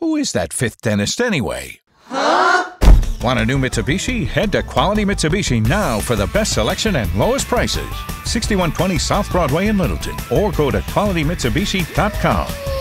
Who is that fifth dentist anyway? Want a new Mitsubishi? Head to Quality Mitsubishi now for the best selection and lowest prices. 6120 South Broadway in Littleton, or go to qualitymitsubishi.com.